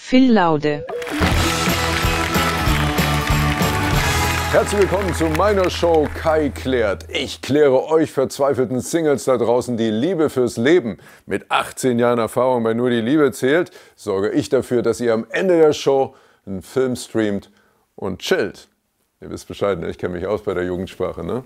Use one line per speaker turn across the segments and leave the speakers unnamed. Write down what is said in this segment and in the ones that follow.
Phil Laude.
Herzlich willkommen zu meiner Show Kai klärt. Ich kläre euch verzweifelten Singles da draußen die Liebe fürs Leben. Mit 18 Jahren Erfahrung bei Nur die Liebe zählt, sorge ich dafür, dass ihr am Ende der Show einen Film streamt und chillt. Ihr wisst Bescheid, ne? Ich kenne mich aus bei der Jugendsprache, ne?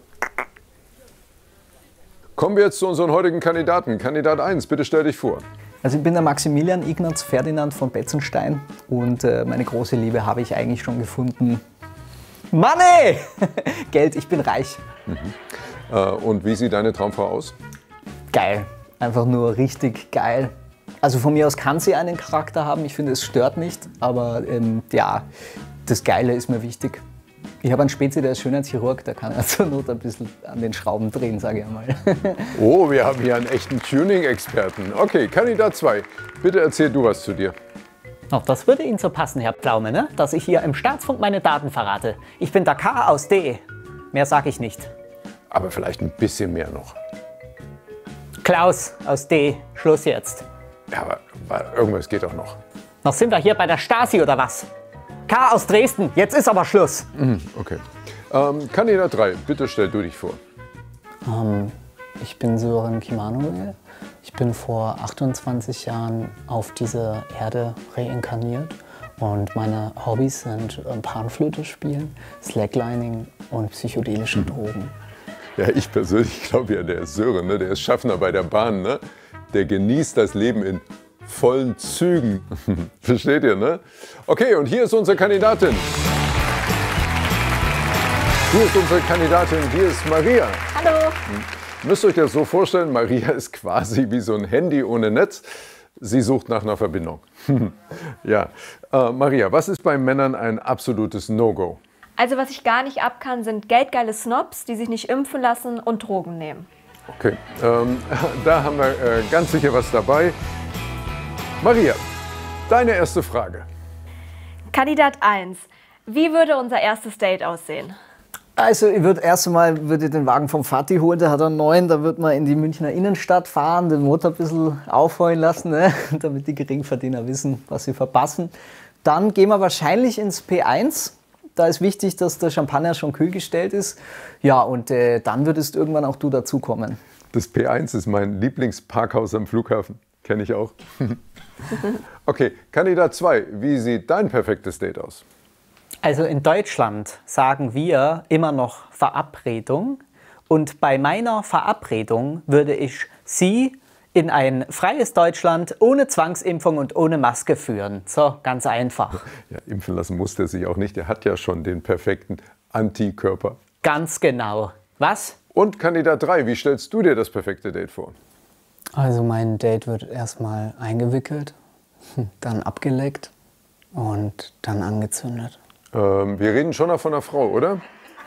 Kommen wir jetzt zu unseren heutigen Kandidaten. Kandidat 1, bitte stell dich vor.
Also ich bin der Maximilian Ignaz Ferdinand von Betzenstein und meine große Liebe habe ich eigentlich schon gefunden. Money! Geld, ich bin reich.
Und wie sieht deine Traumfrau aus?
Geil, einfach nur richtig geil. Also von mir aus kann sie einen Charakter haben, ich finde es stört nicht, aber ja, das Geile ist mir wichtig. Ich habe einen Spezi, der ist Schönheitschirurg, der kann zur Not ein bisschen an den Schrauben drehen, sage ich einmal.
Oh, wir haben hier einen echten Tuning-Experten. Okay, Kandidat 2, bitte erzähl du was zu dir.
Ach, das würde Ihnen so passen, Herr Pflaume, ne? Dass ich hier im Staatsfunk meine Daten verrate. Ich bin der K aus D. Mehr sage ich nicht.
Aber vielleicht ein bisschen mehr noch.
Klaus aus D. Schluss jetzt.
Ja, aber irgendwas geht auch noch.
Noch sind wir hier bei der Stasi oder was? K aus Dresden. Jetzt ist aber Schluss.
Okay. Kandidat 3, bitte stell du dich vor.
Ich bin Sören Kimanuel. Ich bin vor 28 Jahren auf diese Erde reinkarniert und meine Hobbys sind Panflöte spielen, Slacklining und psychedelische Drogen.
Ja, ich persönlich glaube ja, der Sören, ne, der ist Schaffner bei der Bahn, ne? Der genießt das Leben in vollen Zügen. Versteht ihr, ne? Okay, und hier ist unsere Kandidatin. Hier ist unsere Kandidatin, hier ist Maria.
Hallo.
Müsst ihr euch das so vorstellen, Maria ist quasi wie so ein Handy ohne Netz. Sie sucht nach einer Verbindung. Ja, Maria, was ist bei Männern ein absolutes No-Go?
Also was ich gar nicht ab kann, sind geldgeile Snobs, die sich nicht impfen lassen und Drogen nehmen.
Okay, da haben wir ganz sicher was dabei. Maria, deine erste Frage.
Kandidat 1. Wie würde unser erstes Date aussehen?
Also ich würde erst einmal den Wagen vom Vati holen, der hat einen neuen, da wird man in die Münchner Innenstadt fahren, den Motor ein bisschen aufheulen lassen, ne? Damit die Geringverdiener wissen, was sie verpassen. Dann gehen wir wahrscheinlich ins P1. Da ist wichtig, dass der Champagner schon kühl gestellt ist. Ja, und dann würdest irgendwann auch du dazukommen.
Das P1 ist mein Lieblingsparkhaus am Flughafen. Kenne ich auch. Okay, Kandidat 2, wie sieht dein perfektes Date aus?
Also in Deutschland sagen wir immer noch Verabredung. Und bei meiner Verabredung würde ich Sie in ein freies Deutschland ohne Zwangsimpfung und ohne Maske führen. So, ganz einfach.
Ja, impfen lassen muss der sich auch nicht. Der hat ja schon den perfekten Antikörper.
Ganz genau. Was?
Und Kandidat 3, wie stellst du dir das perfekte Date vor?
Also mein Date wird erstmal eingewickelt, dann abgeleckt und dann angezündet.
Wir reden schon noch von einer Frau, oder?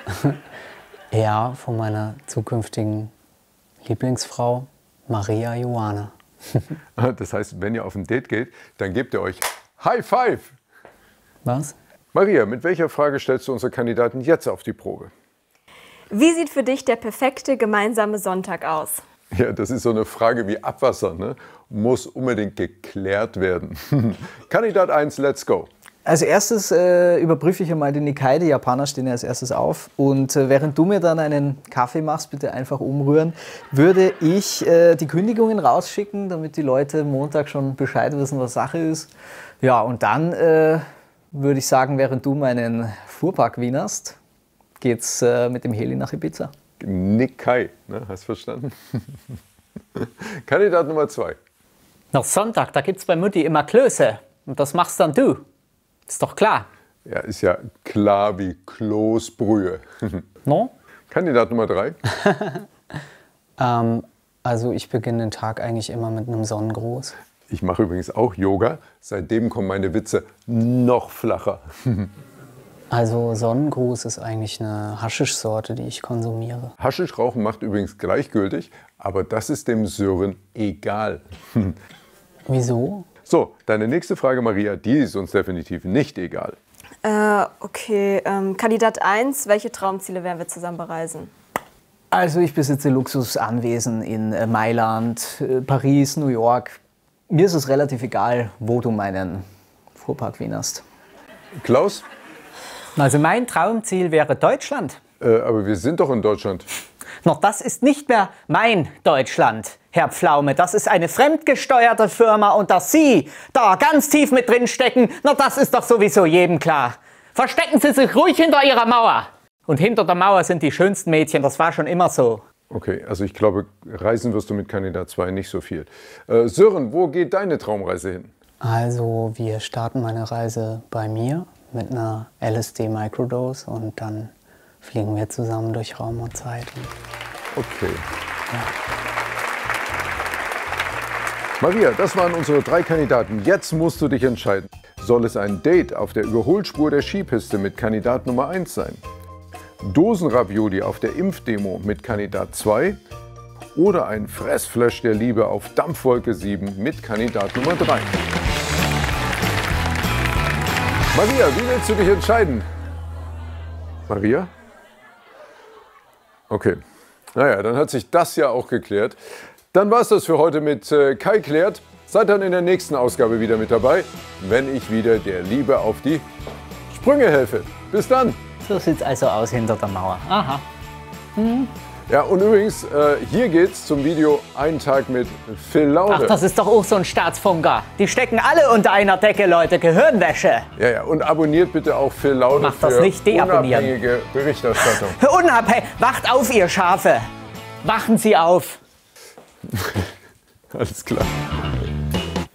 Ja, von meiner zukünftigen Lieblingsfrau, Maria Joana.
Das heißt, wenn ihr auf ein Date geht, dann gebt ihr euch High Five.
Was?
Maria, mit welcher Frage stellst du unsere Kandidaten jetzt auf die Probe?
Wie sieht für dich der perfekte gemeinsame Sonntag aus?
Ja, das ist so eine Frage wie Abwasser, ne? Muss unbedingt geklärt werden. Kandidat 1, let's go.
Als erstes überprüfe ich einmal die Nikkei, die Japaner stehen ja als erstes auf. Und während du mir dann einen Kaffee machst, bitte einfach umrühren, würde ich die Kündigungen rausschicken, damit die Leute Montag schon Bescheid wissen, was Sache ist. Ja, und dann würde ich sagen, während du meinen Fuhrpark wienerst, geht's mit dem Heli nach Ibiza.
Nikkei, ne? Hast du verstanden? Kandidat Nummer 2.
Noch Sonntag, da gibt's bei Mutti immer Klöße. Und das machst dann du. Ist doch klar.
Ja, ist ja klar wie Kloßbrühe.
No?
Kandidat Nummer 3.
Also ich beginne den Tag eigentlich immer mit einem Sonnengruß.
Ich mache übrigens auch Yoga. Seitdem kommen meine Witze noch flacher.
Also Sonnengruß ist eigentlich eine Haschischsorte, die ich konsumiere.
Haschischrauchen macht übrigens gleichgültig, aber das ist dem Sören egal.
Wieso?
So, deine nächste Frage, Maria, die ist uns definitiv nicht egal.
Okay, Kandidat 1, welche Traumziele werden wir zusammen bereisen?
Also ich besitze Luxusanwesen in Mailand, Paris, New York. Mir ist es relativ egal, wo du meinen Fuhrpark Wien hast.
Klaus?
Also mein Traumziel wäre Deutschland.
Aber wir sind doch in Deutschland.
Noch das ist nicht mehr mein Deutschland, Herr Pflaume. Das ist eine fremdgesteuerte Firma und dass Sie da ganz tief mit drin stecken, na das ist doch sowieso jedem klar. Verstecken Sie sich ruhig hinter Ihrer Mauer. Und hinter der Mauer sind die schönsten Mädchen, das war schon immer so.
Okay, also ich glaube, reisen wirst du mit Kandidat 2 nicht so viel. Sören, wo geht deine Traumreise hin?
Also wir starten meine Reise bei mir mit einer LSD-Microdose und dann fliegen wir zusammen durch Raum und Zeit.
Okay. Maria, das waren unsere 3 Kandidaten. Jetzt musst du dich entscheiden. Soll es ein Date auf der Überholspur der Skipiste mit Kandidat Nummer 1 sein? Dosenravioli auf der Impfdemo mit Kandidat 2? Oder ein Fressflash der Liebe auf Dampfwolke 7 mit Kandidat Nummer 3? Maria, wie willst du dich entscheiden? Maria? Okay. Naja, dann hat sich das ja auch geklärt. Dann war es das für heute mit Kai klärt. Seid dann in der nächsten Ausgabe wieder mit dabei, wenn ich wieder der Liebe auf die Sprünge helfe. Bis dann!
So sieht's also aus hinter der Mauer. Aha.
Ja, und übrigens, hier geht's zum Video Ein Tag mit Phil Laude.
Ach, das ist doch auch so ein Staatsfunker. Die stecken alle unter einer Decke, Leute. Gehirnwäsche.
Ja, und abonniert bitte auch Phil Laude
Macht das
für
nicht, deabonnieren.
unabhängige Berichterstattung.
Unabhängig. Wacht auf, ihr Schafe. Wachen Sie auf.
Alles klar.